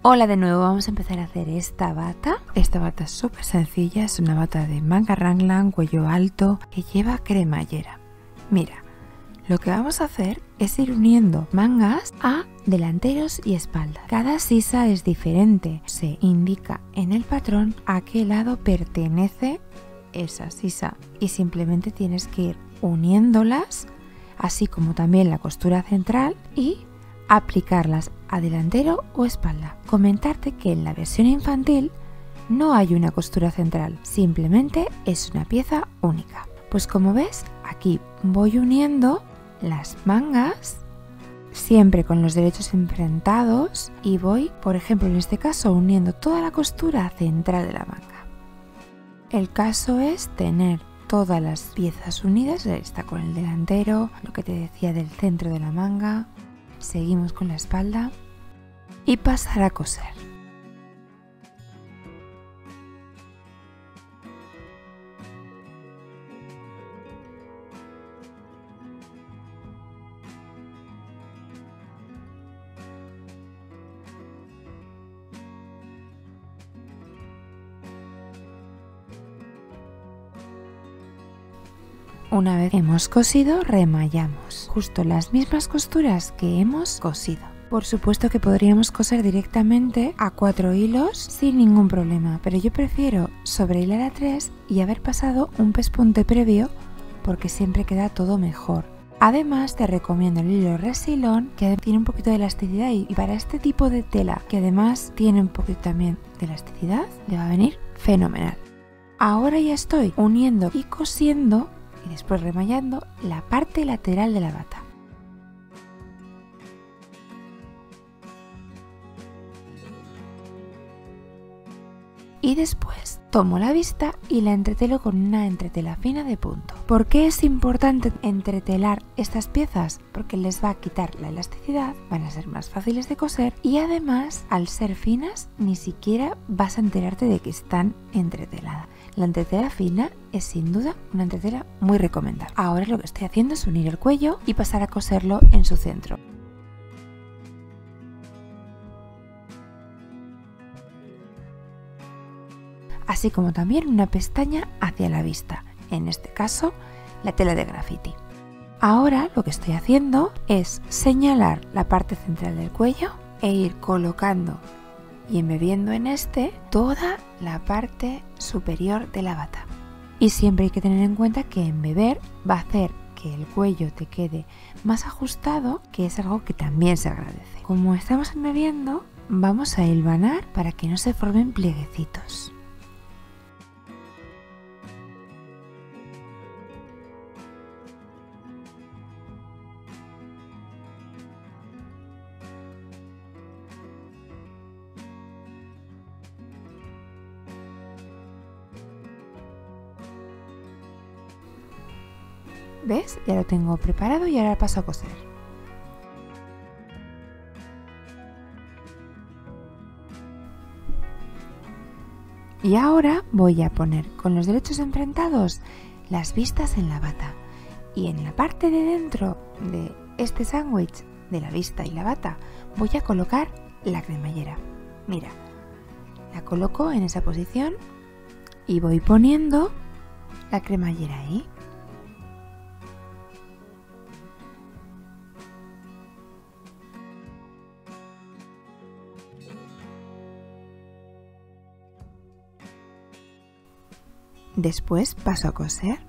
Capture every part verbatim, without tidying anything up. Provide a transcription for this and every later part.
Hola de nuevo, vamos a empezar a hacer esta bata. Esta bata es súper sencilla, es una bata de manga raglan, cuello alto, que lleva cremallera. Mira, lo que vamos a hacer es ir uniendo mangas a delanteros y espalda. Cada sisa es diferente, se indica en el patrón a qué lado pertenece esa sisa y simplemente tienes que ir uniéndolas, así como también la costura central, y aplicarlas a delantero o espalda. Comentarte que en la versión infantil no hay una costura central, simplemente es una pieza única. Pues como ves, aquí voy uniendo las mangas siempre con los derechos enfrentados y voy, por ejemplo en este caso, uniendo toda la costura central de la manga. El caso es tener todas las piezas unidas, está con el delantero, lo que te decía del centro de la manga. Seguimos con la espalda y pasar a coser. Una vez hemos cosido, remallamos justo las mismas costuras que hemos cosido. Por supuesto que podríamos coser directamente a cuatro hilos sin ningún problema, pero yo prefiero sobrehilar a tres y haber pasado un pespunte previo porque siempre queda todo mejor. Además te recomiendo el hilo resilón, que tiene un poquito de elasticidad, y para este tipo de tela que además tiene un poquito también de elasticidad, le va a venir fenomenal. Ahora ya estoy uniendo y cosiendo y después remallando la parte lateral de la bata. Y después tomo la vista y la entretelo con una entretela fina de punto. ¿Por qué es importante entretelar estas piezas? Porque les va a quitar la elasticidad, van a ser más fáciles de coser y además, al ser finas, ni siquiera vas a enterarte de que están entreteladas. La entretela fina es sin duda una entretela muy recomendable. Ahora lo que estoy haciendo es unir el cuello y pasar a coserlo en su centro. Así como también una pestaña hacia la vista, en este caso la tela de graffiti. Ahora lo que estoy haciendo es señalar la parte central del cuello e ir colocando y embebiendo en este toda la parte superior de la bata. Y siempre hay que tener en cuenta que embeber va a hacer que el cuello te quede más ajustado, que es algo que también se agradece. Como estamos embebiendo, vamos a hilvanar para que no se formen plieguecitos. ¿Ves? Ya lo tengo preparado y ahora paso a coser. Y ahora voy a poner con los derechos enfrentados las vistas en la bata. Y en la parte de dentro de este sándwich de la vista y la bata voy a colocar la cremallera. Mira, la coloco en esa posición y voy poniendo la cremallera ahí. Después paso a coser.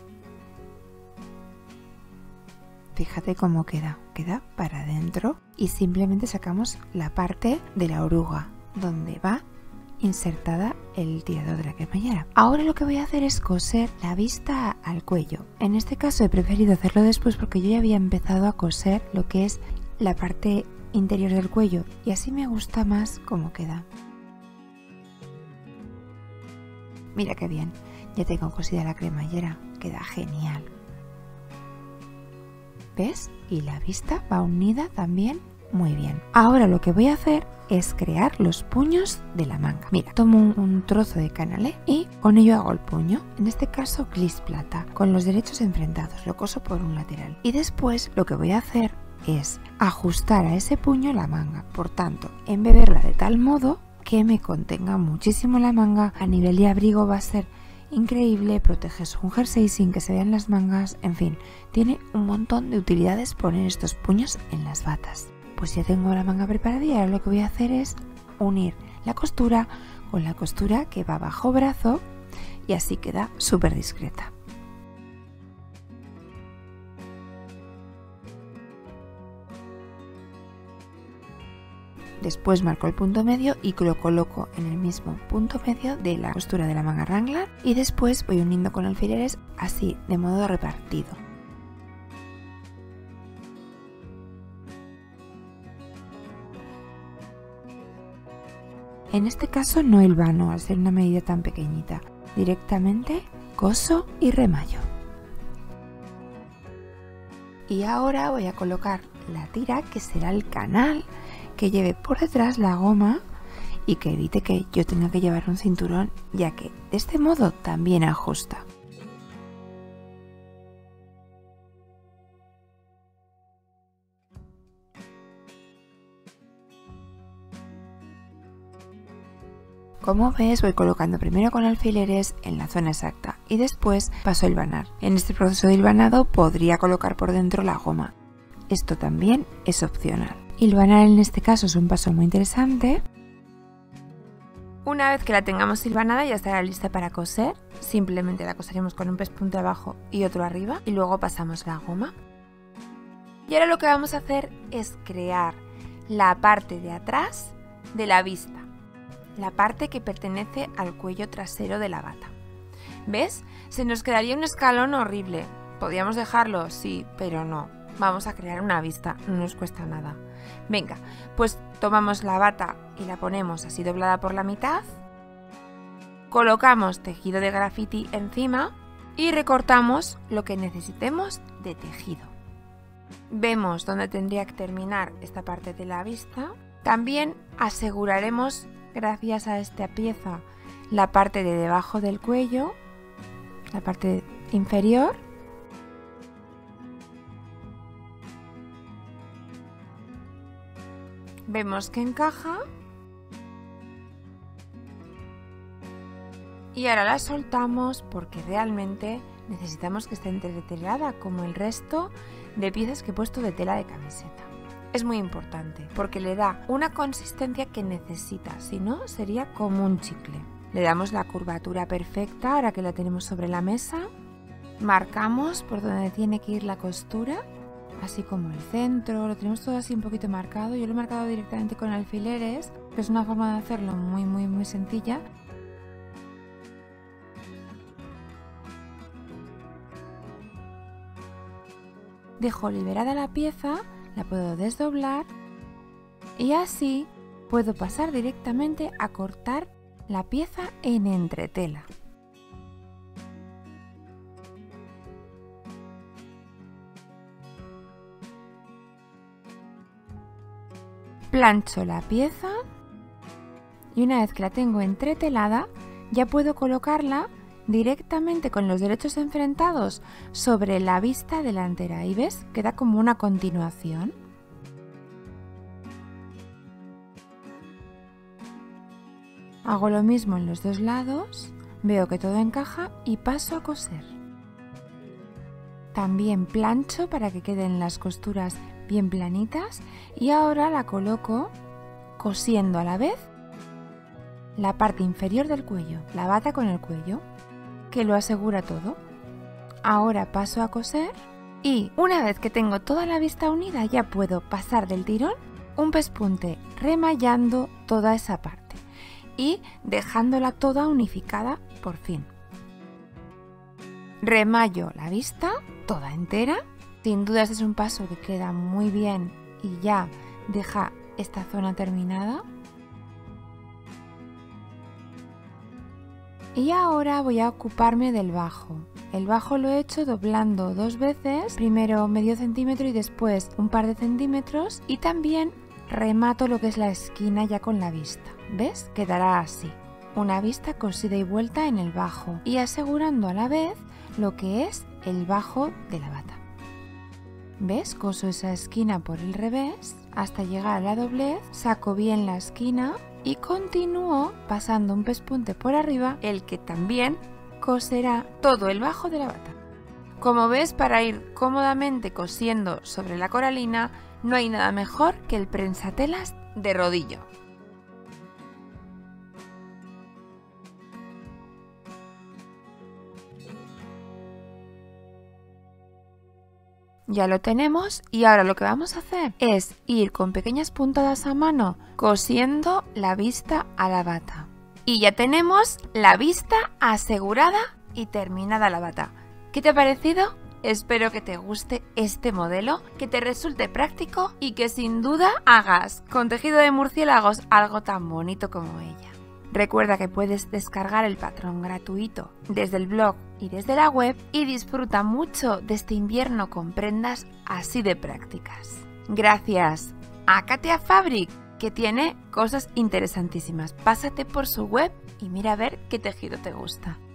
Fíjate cómo queda, queda para adentro y simplemente sacamos la parte de la oruga donde va insertada el tirador de la cremallera. Ahora lo que voy a hacer es coser la vista al cuello. En este caso he preferido hacerlo después porque yo ya había empezado a coser lo que es la parte interior del cuello y así me gusta más cómo queda. Mira qué bien. Ya tengo cosida la cremallera, queda genial. ¿Ves? Y la vista va unida también muy bien. Ahora lo que voy a hacer es crear los puños de la manga. Mira, tomo un, un trozo de canalé y con ello hago el puño. En este caso glis plata, con los derechos enfrentados, lo coso por un lateral. Y después lo que voy a hacer es ajustar a ese puño la manga. Por tanto, embebberla de tal modo que me contenga muchísimo la manga. A nivel de abrigo va a ser increíble, proteges un jersey sin que se vean las mangas, en fin, tiene un montón de utilidades poner estos puños en las batas. Pues ya tengo la manga preparada y ahora lo que voy a hacer es unir la costura con la costura que va bajo brazo y así queda súper discreta. Después marco el punto medio y lo coloco en el mismo punto medio de la costura de la manga Wrangler y después voy uniendo con alfileres así de modo repartido. En este caso no hilvano al ser una medida tan pequeñita, directamente coso y remallo. Y ahora voy a colocar la tira que será el canal que lleve por detrás la goma y que evite que yo tenga que llevar un cinturón, ya que de este modo también ajusta. Como ves, voy colocando primero con alfileres en la zona exacta y después paso a hilvanar. En este proceso de hilvanado podría colocar por dentro la goma. Esto también es opcional. Hilvanar en este caso es un paso muy interesante. Una vez que la tengamos hilvanada ya estará lista para coser. Simplemente la coseremos con un pespunte abajo y otro arriba y luego pasamos la goma. Y ahora lo que vamos a hacer es crear la parte de atrás de la vista, la parte que pertenece al cuello trasero de la bata. ¿Ves? Se nos quedaría un escalón horrible. Podríamos dejarlo, sí, pero no. Vamos a crear una vista, no nos cuesta nada. Venga, pues tomamos la bata y la ponemos así doblada por la mitad, colocamos tejido de graffiti encima y recortamos lo que necesitemos de tejido. Vemos dónde tendría que terminar esta parte de la vista. También aseguraremos, gracias a esta pieza, la parte de debajo del cuello, la parte inferior. Vemos que encaja y ahora la soltamos porque realmente necesitamos que esté entretelada como el resto de piezas que he puesto de tela de camiseta. Es muy importante porque le da una consistencia que necesita, si no sería como un chicle. Le damos la curvatura perfecta ahora que la tenemos sobre la mesa, marcamos por donde tiene que ir la costura, así como el centro, lo tenemos todo así un poquito marcado. Yo lo he marcado directamente con alfileres, que es una forma de hacerlo muy muy muy sencilla. Dejo liberada la pieza, la puedo desdoblar y así puedo pasar directamente a cortar la pieza en entretela. Plancho la pieza y una vez que la tengo entretelada ya puedo colocarla directamente con los derechos enfrentados sobre la vista delantera y ves, queda como una continuación. Hago lo mismo en los dos lados, veo que todo encaja y paso a coser. También plancho para que queden las costuras bien planitas y ahora la coloco cosiendo a la vez la parte inferior del cuello, la bata con el cuello, que lo asegura todo. Ahora paso a coser y una vez que tengo toda la vista unida ya puedo pasar del tirón un pespunte remallando toda esa parte y dejándola toda unificada por fin. Remallo la vista toda entera. Sin dudas es un paso que queda muy bien y ya deja esta zona terminada. Y ahora voy a ocuparme del bajo. El bajo lo he hecho doblando dos veces, primero medio centímetro y después un par de centímetros, y también remato lo que es la esquina ya con la vista. ¿Ves? Quedará así. Una vista cosida y vuelta en el bajo y asegurando a la vez lo que es el bajo de la bata. ¿Ves? Coso esa esquina por el revés hasta llegar a la doblez, saco bien la esquina y continúo pasando un pespunte por arriba, el que también coserá todo el bajo de la bata. Como ves, para ir cómodamente cosiendo sobre la coralina, no hay nada mejor que el prensatelas de rodillo. Ya lo tenemos y ahora lo que vamos a hacer es ir con pequeñas puntadas a mano cosiendo la vista a la bata. Y ya tenemos la vista asegurada y terminada la bata. ¿Qué te ha parecido? Espero que te guste este modelo, que te resulte práctico y que sin duda hagas con tejido de murciélagos algo tan bonito como ella. Recuerda que puedes descargar el patrón gratuito desde el blog y desde la web y disfruta mucho de este invierno con prendas así de prácticas. Gracias a Katia Fabric, que tiene cosas interesantísimas. Pásate por su web y mira a ver qué tejido te gusta.